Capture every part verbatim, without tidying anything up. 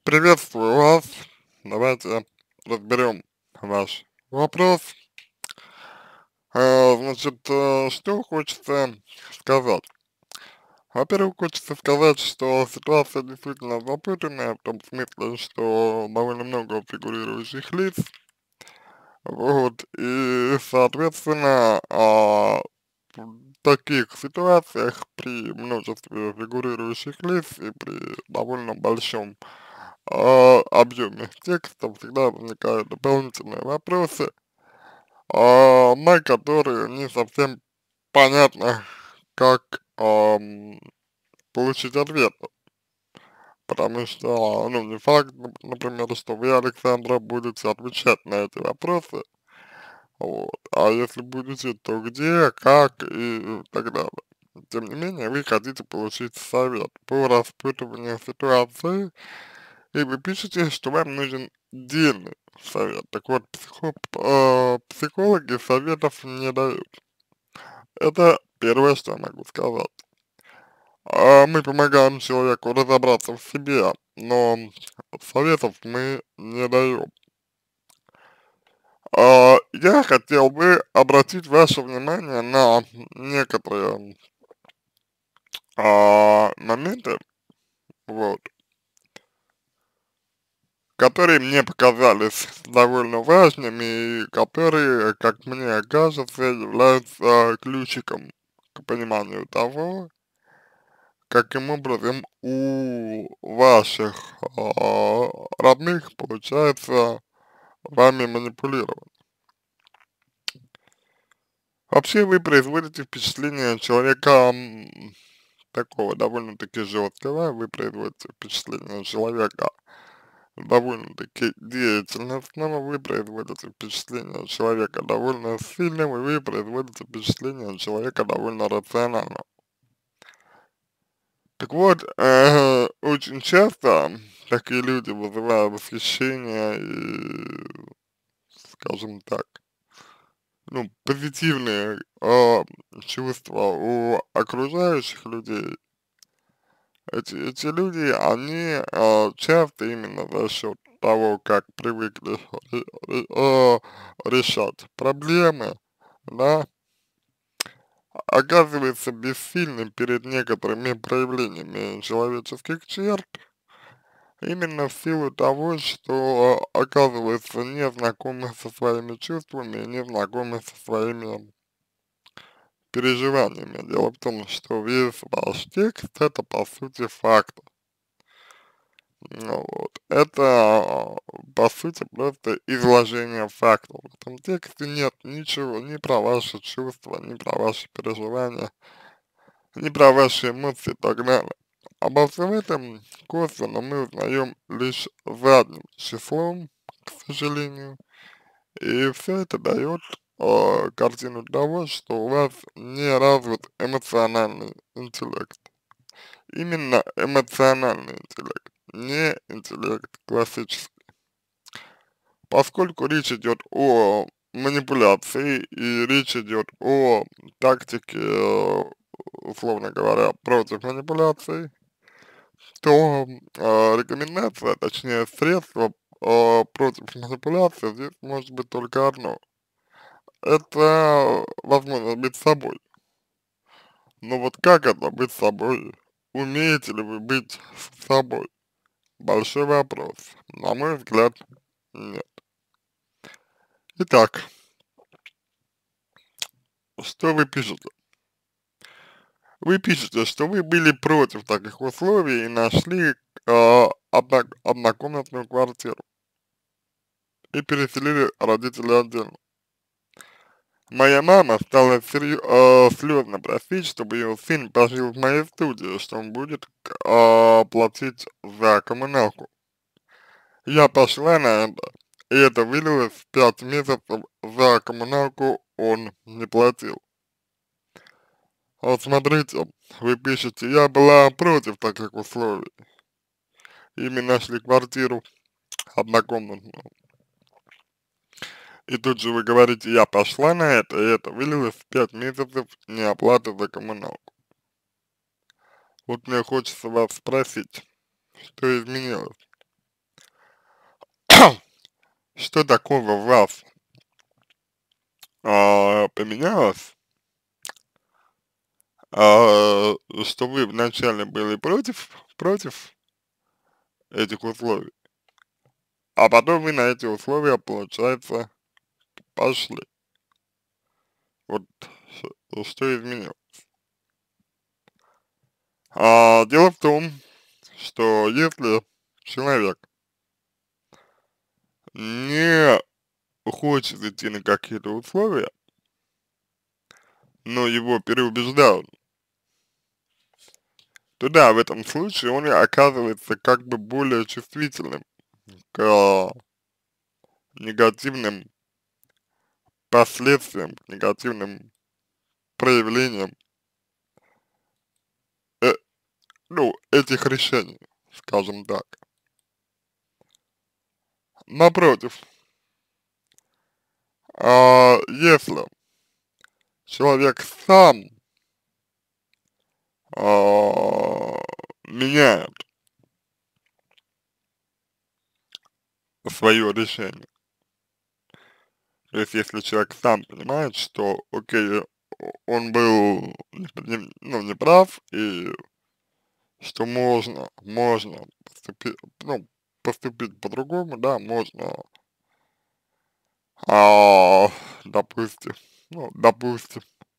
Приветствую вас. Давайте разберем ваш вопрос. А, значит, э, что хочется сказать. Во-первых, хочется сказать, что ситуация действительно запутанная, в том смысле, что довольно много фигурирующих лиц, вот, и, соответственно, а, в таких ситуациях при множестве фигурирующих лиц и при довольно большом а, объеме текста всегда возникают дополнительные вопросы, а, на которые не совсем понятно, как ам, получить ответ. Потому что, ну, не факт, нап- например, что вы, Александра, будете отвечать на эти вопросы, вот, а если будете, то где, как и так далее. Тем не менее, вы хотите получить совет по распутыванию ситуации, и вы пишете, что вам нужен дельный совет. Так вот, психо- э, психологи советов не дают. Это первое, что я могу сказать. А мы помогаем человеку разобраться в себе, но советов мы не даем. А, я хотел бы обратить ваше внимание на некоторые а, моменты, вот, которые мне показались довольно важными и которые, как мне кажется, являются ключиком к пониманию того, каким образом у ваших а, родных получается вами манипулировать. Вообще вы производите впечатление человека м, такого довольно-таки жесткого, вы производите впечатление человека довольно-таки деятельностного, вы производите впечатление человека довольно сильного, и вы производите впечатление человека довольно рационального. Так вот, э, очень часто такие люди вызывают восхищение и, скажем так, ну, позитивные а, чувства у окружающих людей. Эти, эти люди, они а, часто именно за счет того, как привыкли ре- ре- а, решать проблемы, да, оказывается бессильным перед некоторыми проявлениями человеческих черт, именно в силу того, что оказывается не знакомы со своими чувствами, не знакомы со своими переживаниями. Дело в том, что весь ваш текст это по сути факт. Ну вот. Это, а, по сути, просто изложение фактов. В этом тексте нет ничего ни про ваши чувства, ни про ваши переживания, ни про ваши эмоции и так далее. Обо всем этом косвенно мы узнаем лишь задним числом, к сожалению. И все это дает э, картину того, что у вас не развит эмоциональный интеллект. Именно эмоциональный интеллект, не интеллект классический. Поскольку речь идет о манипуляции и речь идет о тактике, э, условно говоря, против манипуляций, то э, рекомендация, точнее средство э, против манипуляции здесь может быть только одно. Это возможно быть собой. Но вот как это быть собой? Умеете ли вы быть собой? Большой вопрос. На мой взгляд, нет. Итак, что вы пишете? Вы пишете, что вы были против таких условий и нашли э, одно, однокомнатную квартиру и переселили родителей отдельно. Моя мама стала серьё- э, слезно просить, чтобы ее сын пожил в моей студии, что он будет э, платить за коммуналку. Я пошла на это, и это вылилось в пять месяцев за коммуналку он не платил. Вот смотрите, вы пишете, я была против таких условий, и мы нашли квартиру однокомнатную. И тут же вы говорите, я пошла на это, и это вылилось в пять месяцев неоплаты за коммуналку. Вот мне хочется вас спросить, что изменилось? что такого в вас а, поменялось, а, что вы вначале были против, против этих условий, а потом вы на эти условия, получается, пошли. Вот ш- что изменилось. А, дело в том, что если человек не хочет идти на какие-то условия, но его переубеждают, то да, в этом случае он и оказывается как бы более чувствительным к негативным последствиям, к негативным проявлениям, э, ну, этих решений, скажем так. Напротив, а, если человек сам а, меняет свое решение, то есть если человек сам понимает, что, окей, о- он был, не- не- ну, неправ, и что можно, можно поступить, ну, поступить по-другому, да, можно, а, допустим, ну, допустим,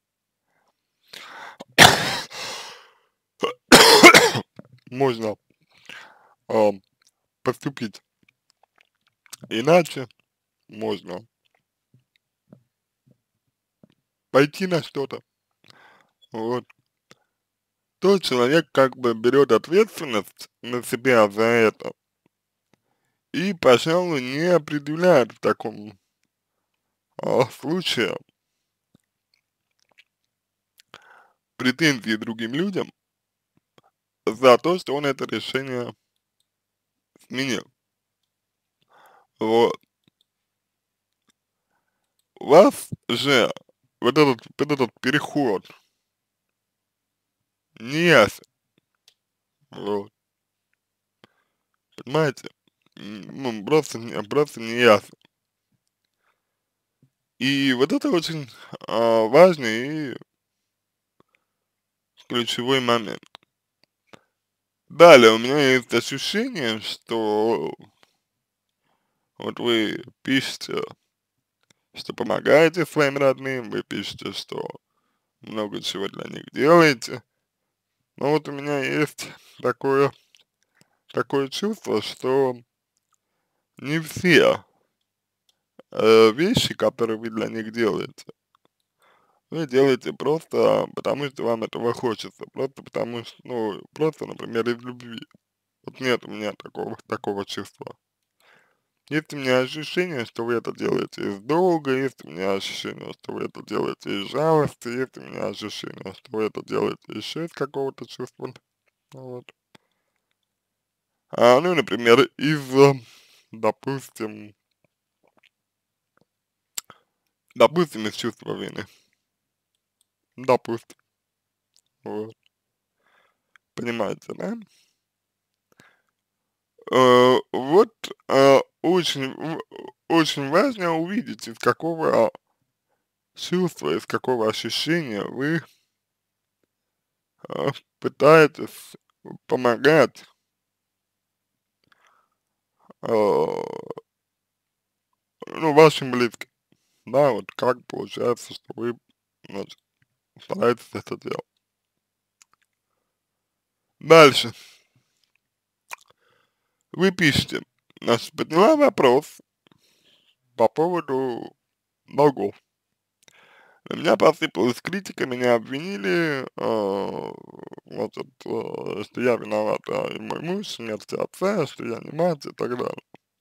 можно а, поступить иначе, можно пойти на что-то, вот, то человек как бы берет ответственность на себя за это и, пожалуй, не определяет в таком а, случае претензии другим людям за то, что он это решение сменил. Вот. У вас же вот этот, вот этот переход не ясен, вот, понимаете? М, Ну, просто, не- просто не ясен. И вот это очень а, важный и ключевой момент. Далее, у меня есть ощущение, что вот вы пишете, что помогаете своим родным, вы пишете, что много чего для них делаете. Но вот у меня есть такое, такое чувство, что не все э, вещи, которые вы для них делаете, вы делаете просто потому, что вам этого хочется, просто потому что, ну, просто, например, из любви. Вот нет у меня такого, такого чувства. Есть у меня ощущение, что вы это делаете из долга, есть у меня ощущение, что вы это делаете из жалости, есть у меня ощущение, что вы это делаете еще из какого-то чувства. Вот. А, ну, например, из, э, допустим, допустим, из чувства вины. Допустим. Вот. Понимаете, да? Э, вот э, очень, в- очень важно увидеть, из какого чувства, из какого ощущения вы э, пытаетесь помогать, э, ну, вашим близким. Да, вот как получается, что вы, значит, стараетесь это делать. Дальше. Вы пишете, значит, подняла вопрос по поводу долгов. На меня посыпалась критика, меня обвинили, э, значит, э, что я виновата, и мой муж, в смерти отца, что я не мать и так далее.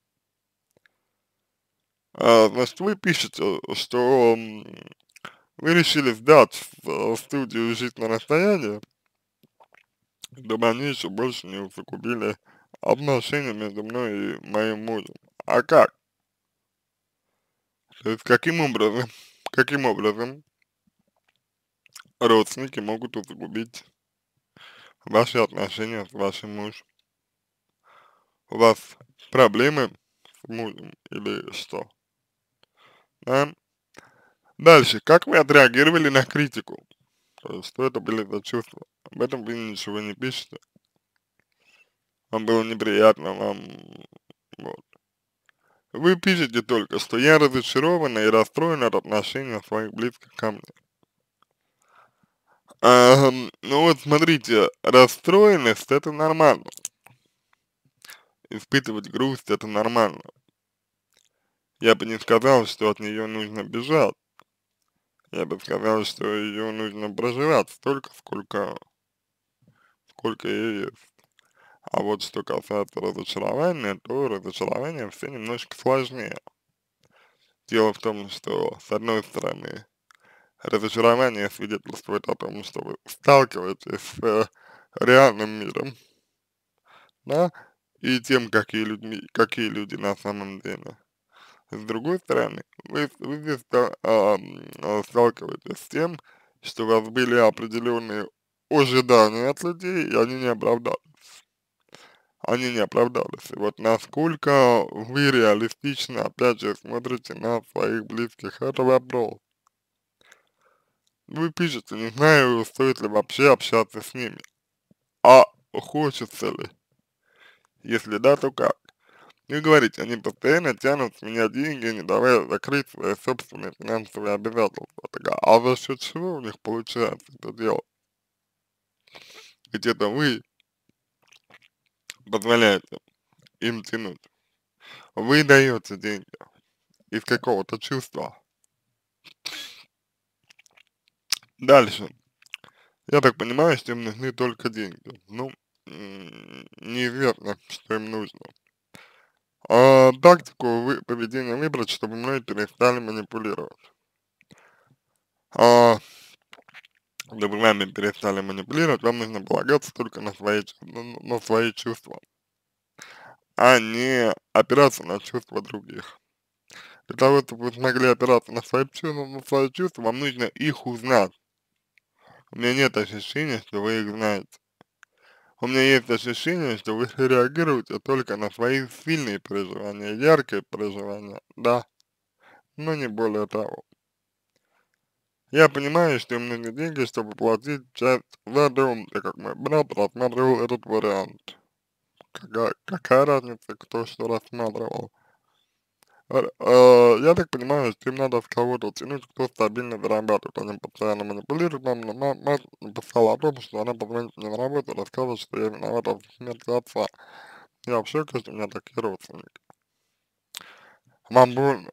А, значит, вы пишете, что м, вы решили сдать в э, студию «Жить на расстоянии», дабы они еще больше не усугубили отношения между мной и моим мужем. А как? То есть каким образом, каким образом родственники могут усугубить ваши отношения с вашим мужем? У вас проблемы с мужем или что, да. Дальше, как вы отреагировали на критику? То есть, что это были за чувства? Об этом вы ничего не пишете. Вам было неприятно, вам, вот. Вы пишете только, что я разочарована и расстроена от отношения своих близких ко мне. Ам, ну вот смотрите, расстроенность это нормально. Испытывать грусть это нормально. Я бы не сказал, что от нее нужно бежать. Я бы сказал, что ее нужно проживать столько, сколько, сколько и есть. А вот что касается разочарования, то разочарование все немножко сложнее. Дело в том, что с одной стороны разочарование свидетельствует о том, что вы сталкиваетесь с э, реальным миром, да, и тем, какие людьми, какие люди на самом деле. С другой стороны, вы, вы здесь ста- а, м, а, сталкиваетесь с тем, что у вас были определенные ожидания от людей, и они не оправдались. Они не оправдались. И вот насколько вы реалистично, опять же, смотрите на своих близких, это вопрос. Вы пишете, не знаю, стоит ли вообще общаться с ними. А хочется ли? Если да, то как? И говорите, они постоянно тянут с меня деньги, не давая закрыть свои собственные финансовые обязательства. Так, а за счет чего у них получается это делать? Ведь это вы позволяете им тянуть. Вы даете деньги из какого-то чувства. Дальше. Я так понимаю, что им нужны только деньги. Ну, м, неизвестно, что им нужно. А тактику вы, поведения выбрать, чтобы мной перестали манипулировать. А чтобы вами перестали манипулировать, вам нужно полагаться только на свои, чу- на, на свои чувства, а не опираться на чувства других. Для того, чтобы вы смогли опираться на свои чувства, на свои чувства, вам нужно их узнать. У меня нет ощущения, что вы их знаете. У меня есть ощущение, что вы реагируете только на свои сильные переживания, яркие переживания, да, но не более того. Я понимаю, что им нужны деньги, чтобы платить часть за дом, так как мой брат рассматривал этот вариант. Какая, какая разница, кто что рассматривал? Р- э, я так понимаю, что им надо с кого-то тянуть, кто стабильно зарабатывает. Они постоянно манипулируют. Мама, мама, мать написала о том, что она позвонит мне на работу и расскажет, что я виновата в смерти отца. Я в шоке, что у меня такие родственники. Вам больно,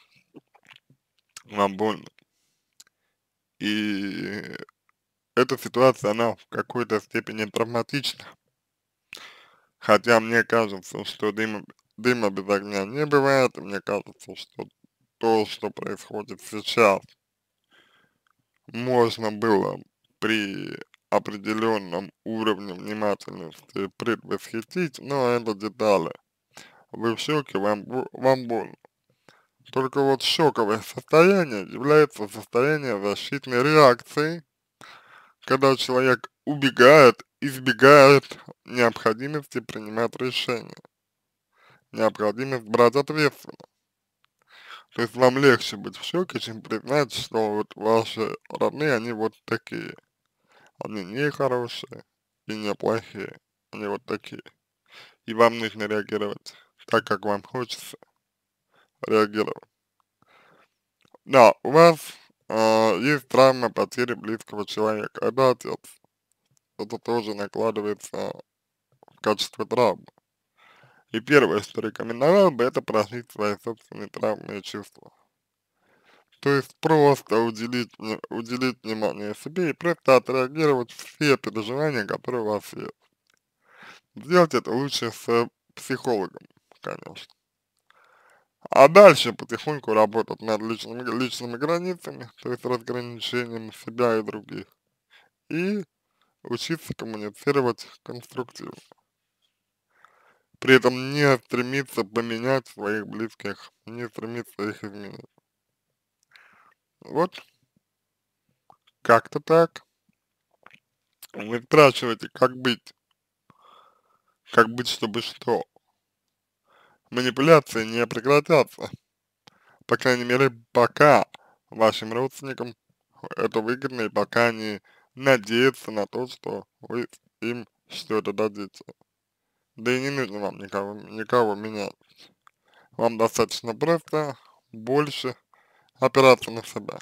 вам больно. И эта ситуация, она в какой-то степени травматична. Хотя мне кажется, что дыма, дыма без огня не бывает, и мне кажется, что то, что происходит сейчас, можно было при определенном уровне внимательности предвосхитить, но это детали. Вы в шоке, вам, бо- вам больно. Только вот шоковое состояние является состоянием защитной реакции, когда человек убегает, избегает необходимости принимать решения, необходимость брать ответственность. То есть вам легче быть в шоке, чем признать, что вот ваши родные, они вот такие. Они не хорошие и не плохие, они вот такие. И вам нужно реагировать так, как вам хочется реагировать. Да, у вас а, есть травма потери близкого человека, это отец. Это тоже накладывается в качестве травмы. И первое, что рекомендовал бы, это прожить свои собственные травмы и чувства. То есть просто уделить, вне- уделить внимание себе и просто отреагировать все переживания, которые у вас есть. Сделать это лучше с психологом, конечно. А дальше потихоньку работать над личными, личными границами, то есть разграничением себя и других. И учиться коммуницировать конструктивно. При этом не стремиться поменять своих близких, не стремиться их изменить. Вот как-то так. Вы спрашиваете, как быть, как быть, чтобы что? манипуляции не прекратятся. По крайней мере, пока вашим родственникам это выгодно и пока они надеются на то, что вы им что-то дадите. Да и не нужно вам никого, никого менять. Вам достаточно просто больше опираться на себя.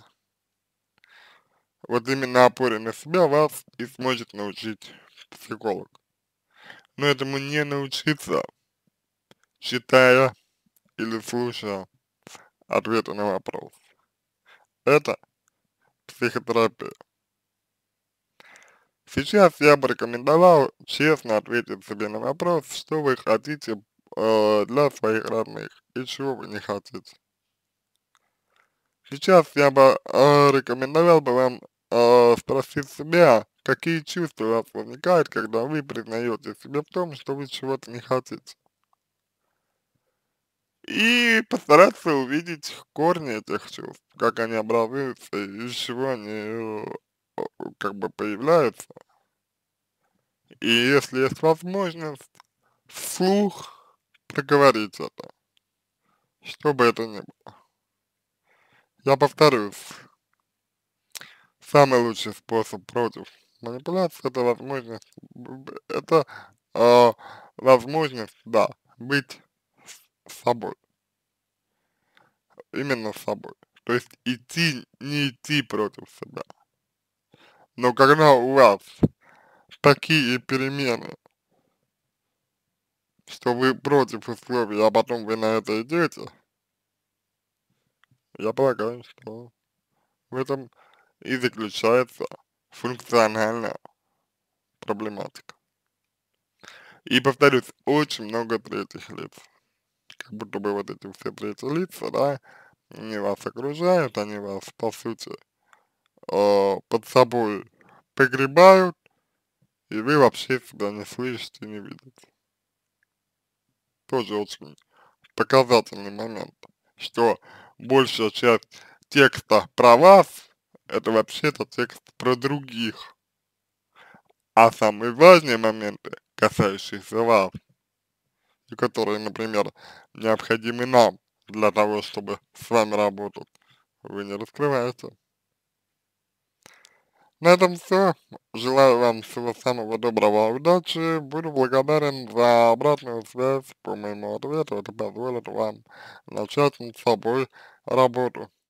Вот именно опоре на себя вас и сможет научить психолог. Но этому не научиться, читая или слушая ответы на вопрос. Это психотерапия. Сейчас я бы рекомендовал честно ответить себе на вопрос, что вы хотите э, для своих родных и чего вы не хотите. Сейчас я бы э, рекомендовал бы вам э, спросить себя, какие чувства у вас возникают, когда вы признаете себе в том, что вы чего-то не хотите. И постараться увидеть корни этих чувств, как они образуются, и из чего они э, э, как бы появляются. И если есть возможность, вслух проговорить это, что бы это ни было. Я повторюсь, самый лучший способ против манипуляции — это возможность, б- это э, возможность, да, быть с собой, именно с собой. То есть идти, не идти против себя. Но когда у вас такие перемены, что вы против условий, а потом вы на это идете, я полагаю, что в этом и заключается функциональная проблематика. И повторюсь, очень много третьих лиц. Как будто бы вот эти все третьи лица, да, они вас окружают, они вас, по сути, э, под собой погребают, и вы вообще себя не слышите, не видите. Тоже очень показательный момент, что большая часть текста про вас — это вообще-то текст про других, а самые важные моменты, касающиеся вас, и которые, например, необходимы нам для того, чтобы с вами работать, вы не раскрываете. На этом все. Желаю вам всего самого доброго, удачи. Буду благодарен за обратную связь по моему ответу. Это позволит вам начать над собой работу.